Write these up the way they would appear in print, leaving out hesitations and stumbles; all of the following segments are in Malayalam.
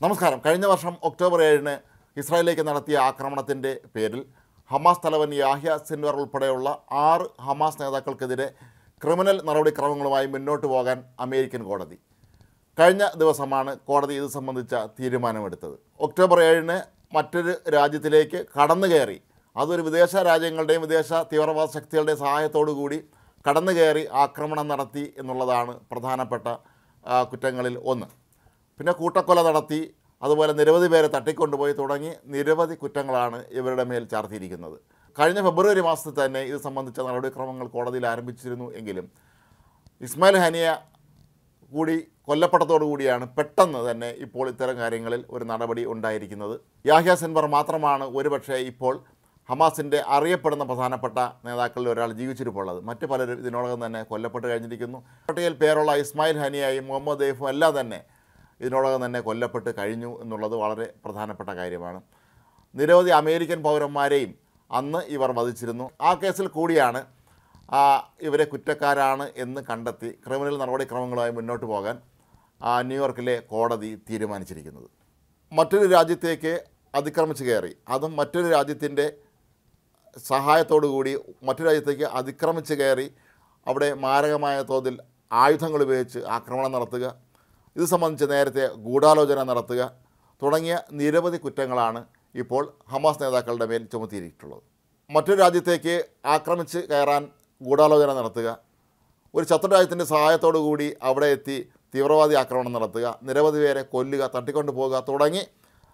നമസ്കാരം. കഴിഞ്ഞ വർഷം ഒക്ടോബർ 7-ന് ഇസ്രായേലിലേക്ക് നടത്തിയ ആക്രമണത്തിൻ്റെ പേരിൽ ഹമാസ് തലവൻ യാഹ്യ സിൻവർ ഉൾപ്പെടെയുള്ള 6 ഹമാസ് നേതാക്കൾക്കെതിരെ ക്രിമിനൽ നടപടിക്രമങ്ങളുമായി മുന്നോട്ട് പോകാൻ അമേരിക്കൻ കോടതി കഴിഞ്ഞ ദിവസമാണ് കോടതി ഇത് സംബന്ധിച്ച തീരുമാനമെടുത്തത്. ഒക്ടോബർ 7-ന് മറ്റൊരു രാജ്യത്തിലേക്ക് കടന്നു കയറി, അതൊരു വിദേശ രാജ്യങ്ങളുടെയും വിദേശ തീവ്രവാദ ശക്തികളുടെയും സഹായത്തോടു കൂടി കടന്നു കയറി ആക്രമണം നടത്തി എന്നുള്ളതാണ് പ്രധാനപ്പെട്ട കുറ്റങ്ങളിൽ ഒന്ന്. പിന്നെ കൂട്ടക്കൊല നടത്തി, അതുപോലെ നിരവധി പേരെ തട്ടിക്കൊണ്ടുപോയി തുടങ്ങി നിരവധി കുറ്റങ്ങളാണ് ഇവരുടെ മേൽ ചാർത്തിയിരിക്കുന്നത്. കഴിഞ്ഞ ഫെബ്രുവരി മാസത്തിൽ തന്നെ ഇത് സംബന്ധിച്ച നടപടിക്രമങ്ങൾ കോടതിയിൽ ആരംഭിച്ചിരുന്നു. എങ്കിലും ഇസ്മായിൽ ഹനിയ കൂടി കൊല്ലപ്പെട്ടതോടു കൂടിയാണ് പെട്ടെന്ന് തന്നെ ഇപ്പോൾ ഇത്തരം കാര്യങ്ങളിൽ ഒരു നടപടി ഉണ്ടായിരിക്കുന്നത്. യാഹ്യ സിൻവർ മാത്രമാണ് ഒരുപക്ഷെ ഇപ്പോൾ ഹമാസിൻ്റെ അറിയപ്പെടുന്ന പ്രധാനപ്പെട്ട നേതാക്കളിൽ ഒരാൾ ജീവിച്ചിരിപ്പുള്ളത്. മറ്റു പലരും ഇതിനോടകം തന്നെ കൊല്ലപ്പെട്ട് കഴിഞ്ഞിരിക്കുന്നു. പട്ടികയിൽ പേരുള്ള ഇസ്മായിൽ ഹനിയയും മുഹമ്മദ് ദെയ്ഫും എല്ലാം തന്നെ ഇതിനോടകം തന്നെ കൊല്ലപ്പെട്ട് കഴിഞ്ഞു എന്നുള്ളത് വളരെ പ്രധാനപ്പെട്ട കാര്യമാണ്. നിരവധി അമേരിക്കൻ പൗരന്മാരെയും അന്ന് ഇവർ വധിച്ചിരുന്നു. ആ കേസിൽ കൂടിയാണ് ഇവരെ കുറ്റക്കാരാണ് എന്ന് കണ്ടെത്തി ക്രിമിനൽ നടപടിക്രമങ്ങളുമായി മുന്നോട്ട് പോകാൻ ന്യൂയോർക്കിലെ കോടതി തീരുമാനിച്ചിരിക്കുന്നത്. മറ്റൊരു രാജ്യത്തേക്ക് അതിക്രമിച്ച് കയറി, അതും മറ്റൊരു രാജ്യത്തിൻ്റെ സഹായത്തോടു കൂടി മറ്റൊരു രാജ്യത്തേക്ക് അതിക്രമിച്ച് കയറി അവിടെ മാരകമായ തോതിൽ ആയുധങ്ങൾ ഉപയോഗിച്ച് ആക്രമണം നടത്തുക, ഇത് സംബന്ധിച്ച് നേരത്തെ ഗൂഢാലോചന നടത്തുക തുടങ്ങിയ നിരവധി കുറ്റങ്ങളാണ് ഇപ്പോൾ ഹമാസ് നേതാക്കളുടെ മേൽ ചുമത്തിയിട്ടുള്ളത്. മറ്റൊരു രാജ്യത്തേക്ക് ആക്രമിച്ച് കയറാൻ ഗൂഢാലോചന നടത്തുക, ഒരു ശത്രുരാജ്യത്തിൻ്റെ സഹായത്തോടു കൂടി അവിടെ എത്തി തീവ്രവാദി ആക്രമണം നടത്തുക, നിരവധി പേരെ കൊല്ലുക, തട്ടിക്കൊണ്ടു പോകുക തുടങ്ങി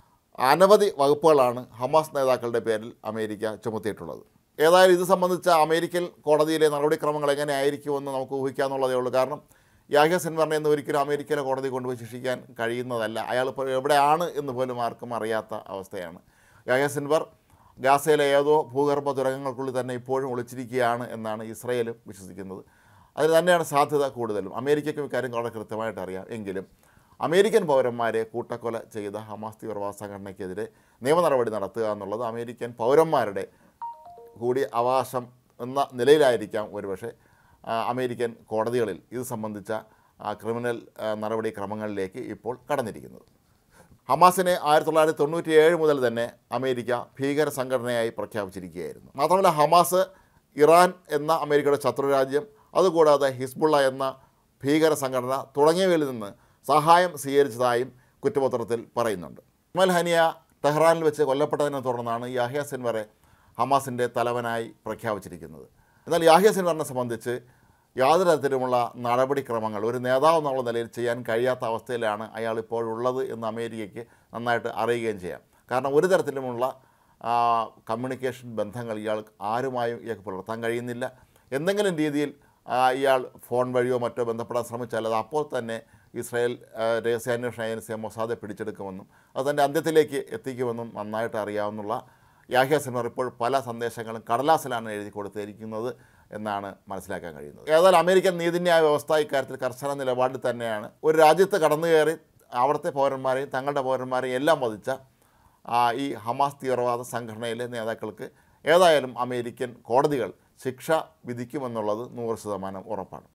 അനവധി വകുപ്പുകളാണ് ഹമാസ് നേതാക്കളുടെ പേരിൽ അമേരിക്ക ചുമത്തിയിട്ടുള്ളത്. ഏതായാലും ഇത് സംബന്ധിച്ച അമേരിക്കൻ കോടതിയിലെ നടപടിക്രമങ്ങൾ എങ്ങനെയായിരിക്കുമെന്ന് നമുക്ക് ഊഹിക്കാമെന്നുള്ളതേ ഉള്ളൂ. കാരണം യാഹ്യ സിൻവറിനെ എന്ന് ഒരിക്കലും അമേരിക്കയിലെ കോടതി കൊണ്ടുപോയി ശിക്ഷിക്കാൻ കഴിയുന്നതല്ല. അയാൾ ഇപ്പോൾ എവിടെയാണ് എന്ന് പോലും ആർക്കും അറിയാത്ത അവസ്ഥയാണ്. യാഹ്യ സിൻവർ ഗാസയിലെ ഏതോ ഭൂഗർഭ തുരങ്കങ്ങൾക്കുള്ളിൽ തന്നെ ഇപ്പോഴും ഒളിച്ചിരിക്കുകയാണ് എന്നാണ് ഇസ്രായേലും വിശ്വസിക്കുന്നത്. അതിന് തന്നെയാണ് സാധ്യത കൂടുതലും. അമേരിക്കയ്ക്കും ഇക്കാര്യം വളരെ കൃത്യമായിട്ട് അറിയാം. എങ്കിലും അമേരിക്കൻ പൗരന്മാരെ കൂട്ടക്കൊല ചെയ്ത ഹമാസ് തീവ്രവാദ സംഘടനയ്ക്കെതിരെ നിയമ നടപടി നടത്തുക എന്നുള്ളത് അമേരിക്കൻ പൗരന്മാരുടെ കൂടി അവകാശം എന്ന നിലയിലായിരിക്കാം ഒരുപക്ഷെ അമേരിക്കൻ കോടതികളിൽ ഇത് സംബന്ധിച്ച ക്രിമിനൽ നടപടിക്രമങ്ങളിലേക്ക് ഇപ്പോൾ കടന്നിരിക്കുന്നത്. ഹമാസിനെ 1997 മുതൽ തന്നെ അമേരിക്ക ഭീകര സംഘടനയായി പ്രഖ്യാപിച്ചിരിക്കുകയായിരുന്നു. മാത്രമല്ല ഹമാസ്, ഇറാൻ എന്ന അമേരിക്കയുടെ ശത്രുരാജ്യം, അതുകൂടാതെ ഹിസ്ബുള്ള എന്ന ഭീകര സംഘടന തുടങ്ങിയവയിൽ നിന്ന് സഹായം സ്വീകരിച്ചതായും കുറ്റപത്രത്തിൽ പറയുന്നുണ്ട്. ഇസ്മായിൽ ഹനിയ ടെഹ്റാനിൽ വെച്ച് കൊല്ലപ്പെട്ടതിനെ തുടർന്നാണ് യാഹ്യ സിൻവറെ ഹമാസിൻ്റെ തലവനായി പ്രഖ്യാപിച്ചിരിക്കുന്നത്. എന്നാൽ യാഹ്യ സിൻവറിനെ സംബന്ധിച്ച് യാതൊരു തരത്തിലുമുള്ള നടപടിക്രമങ്ങൾ ഒരു നേതാവ് എന്നുള്ള നിലയിൽ ചെയ്യാൻ കഴിയാത്ത അവസ്ഥയിലാണ് അയാൾ ഇപ്പോഴുള്ളത് എന്ന് അമേരിക്കയ്ക്ക് നന്നായിട്ട് അറിയുകയും ചെയ്യാം. കാരണം ഒരു തരത്തിലുമുള്ള കമ്മ്യൂണിക്കേഷൻ ബന്ധങ്ങൾ ആരുമായും ഇയാൾക്ക് പുലർത്താൻ കഴിയുന്നില്ല. എന്തെങ്കിലും രീതിയിൽ ഇയാൾ ഫോൺ വഴിയോ മറ്റോ ബന്ധപ്പെടാൻ ശ്രമിച്ചാൽ അത് അപ്പോൾ തന്നെ ഇസ്രായേൽ രഹസ്യാന്വേഷണ ഏജൻസി മൊസാദെ പിടിച്ചെടുക്കുമെന്നും അത് തൻ്റെ അന്ത്യത്തിലേക്ക് എത്തിക്കുമെന്നും നന്നായിട്ട് അറിയാവുന്ന യാഹ്യ സിൻവർ ഇപ്പോൾ പല സന്ദേശങ്ങളും കടലാസിലാണ് എഴുതി കൊടുത്തിരിക്കുന്നത് എന്നാണ് മനസ്സിലാക്കാൻ കഴിയുന്നത്. ഏതായാലും അമേരിക്കൻ നീതിന്യായ വ്യവസ്ഥ ഇക്കാര്യത്തിൽ കർശന നിലപാടിൽ തന്നെയാണ്. ഒരു രാജ്യത്ത് കടന്നു കയറി അവിടുത്തെ പൗരന്മാരെയും തങ്ങളുടെ പൗരന്മാരെയും എല്ലാം വധിച്ച ഈ ഹമാസ് തീവ്രവാദ സംഘടനയിലെ നേതാക്കൾക്ക് ഏതായാലും അമേരിക്കൻ കോടതികൾ ശിക്ഷ വിധിക്കുമെന്നുള്ളത് 100% ഉറപ്പാണ്.